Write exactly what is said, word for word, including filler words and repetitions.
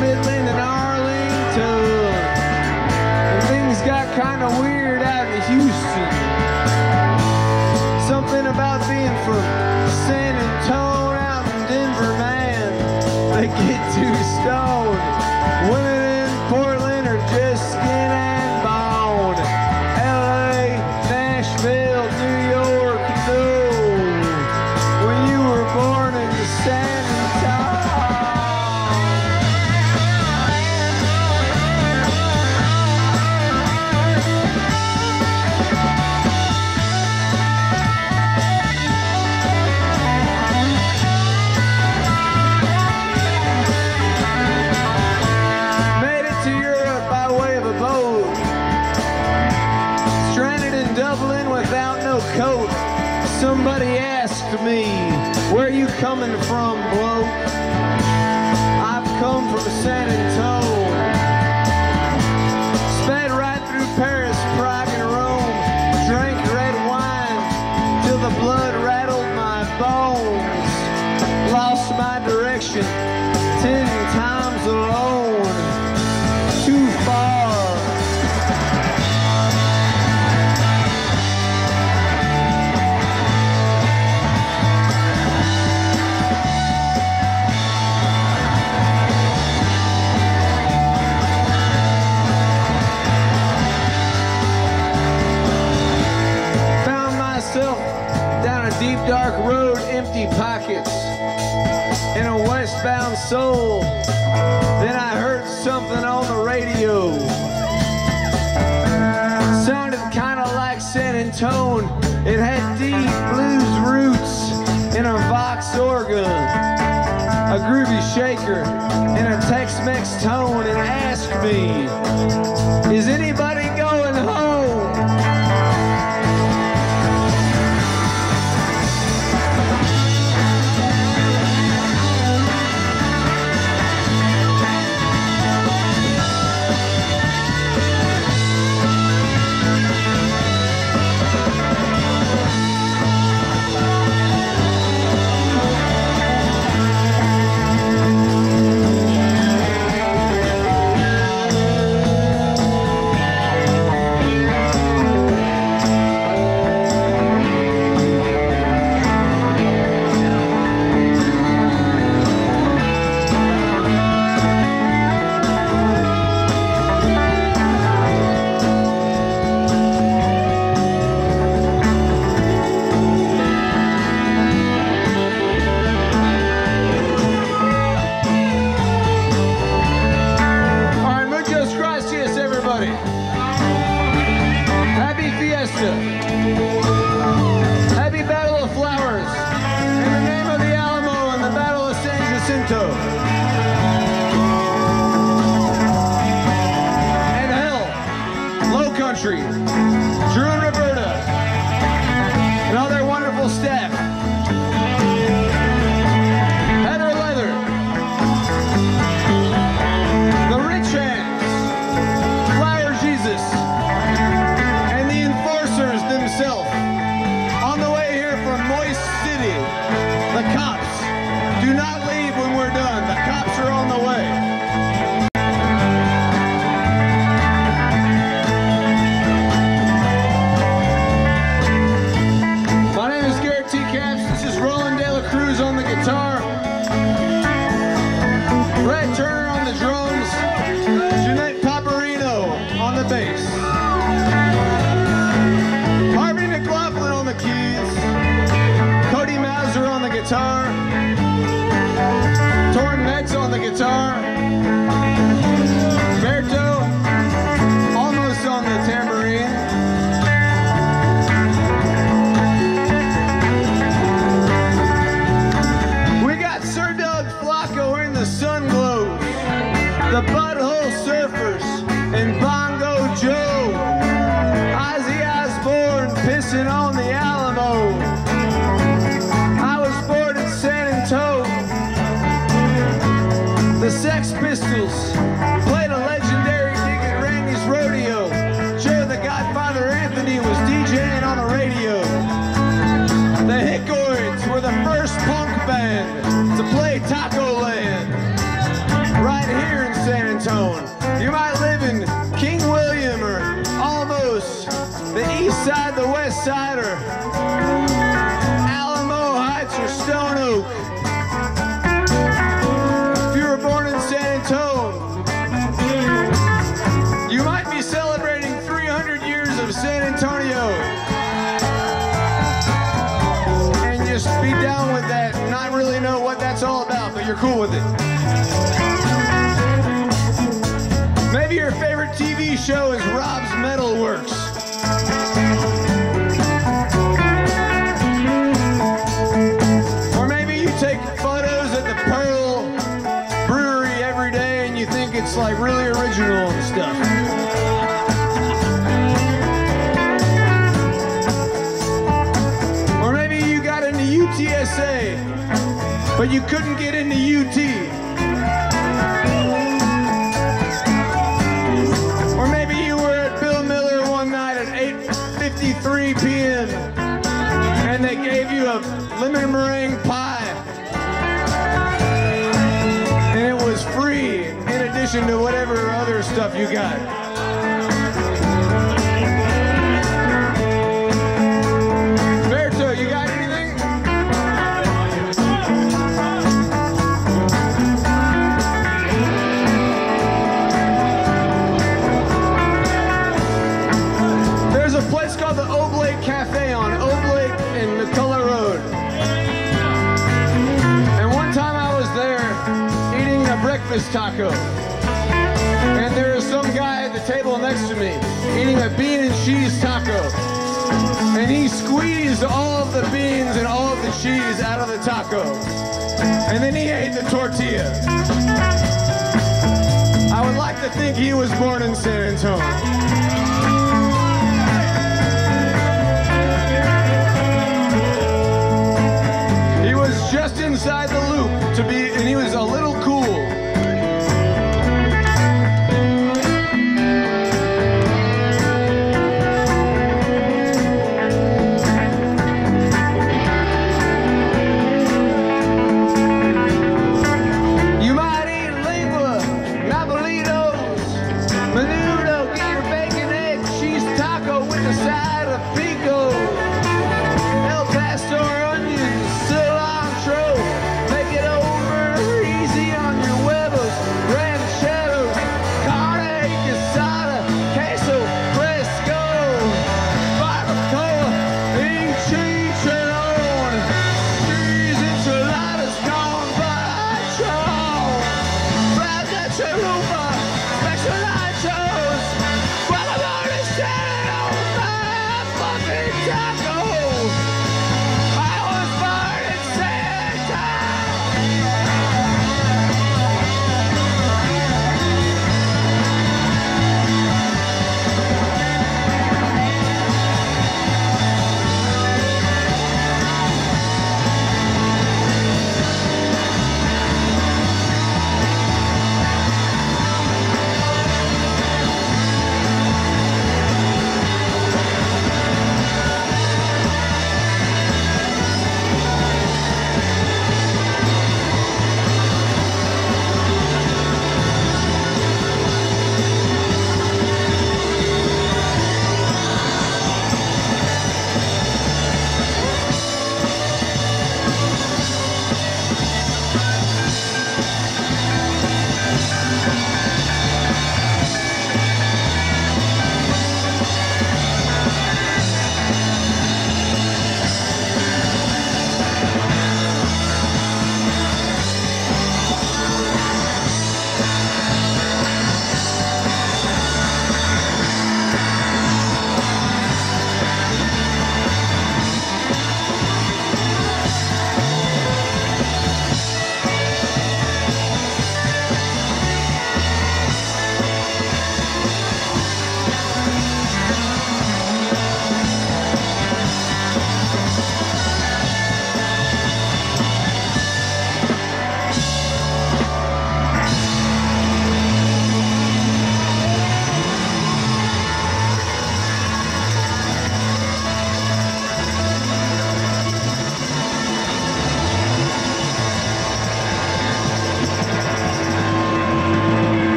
Midland and Arlington. And things got kind of weird out in Houston. Something about being from San Antone out in Denver, man. They get too stoned. Women in Portland are just skin and bone. L A, Nashville, New York, no. When you were born in San Antone. Made it to Europe by way of a boat. Stranded in Dublin without no coat. Somebody asked me, where you coming from, bloke? I've come from San Antone. Sped right through Paris, Prague, and Rome. Drank red wine till the blood rattled my bones. Lost my direction ten times alone. Too far. Found myself down a deep dark road, empty pockets, in a westbound soul. Then I heard something on the radio. Sounded kinda like San Antone. It had deep blues roots in a Vox organ, a groovy shaker in a Tex-Mex tone, and asked me, is anybody going home? Happy Fiesta. Happy Battle of Flowers. In the name of the Alamo and the Battle of San Jacinto. And hell, Lowcountry, Drew and Roberta, and all their wonderful staff. Heather Leather, the Rich Hands, Flower Jesus, and the enforcers themselves. On the way here from Moist City, the cops. Do not leave when we're done. The cops are on the way. My name is Garrett T. Caps. This is Roland De La Cruz on the guitar. Brett Turner on the drums. Jeanette Paparino on the bass. Harvey McLaughlin on the keys. Cody Mauser on the guitar. Torn Metz on the guitar. Berto almost on the tambourine. We got Sir Doug Flacco in the sun glows. The Butthole Surfers and Bongo Joe. Ozzy Osbourne pissing on the Alamo. I was born in San Antone. The Sex Pistols played a legendary gig at Randy's Rodeo. Joe the Godfather Anthony was DJing on the radio. The Hickoids were the first punk band to play Taco Land right here in Antone. You might live in King William or almost the east side, the west side, or Alamo Heights or Stone Oak. If you were born in San Antone, you might be celebrating three hundred years of San Antonio. And just be down with that and not really know what that's all about, but you're cool with it. Maybe your favorite T V show is Rob's Metalworks. Or maybe you take photos at the Pearl Brewery every day and you think it's like really original and stuff. Or maybe you got into U T S A, but you couldn't get into U T. Or maybe you were at Bill Miller one night at eight fifty-three p m and they gave you a lemon meringue pie. And it was free in addition to whatever other stuff you got. Berto, you got anything? There's a place called the Oblate Cafe on Oblate and McCullough Road. And one time I was there eating a breakfast taco. And there was some guy at the table next to me eating a bean and cheese taco. And he squeezed all of the beans and all of the cheese out of the taco. And then he ate the tortilla. I would like to think he was born in San Antone.